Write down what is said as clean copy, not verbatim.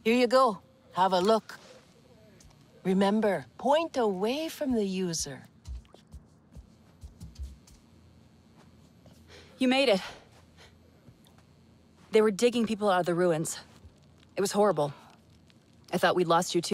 Here you go. Have a look. Remember, point away from the user. You made it. They were digging people out of the ruins. It was horrible. I thought we'd lost you too.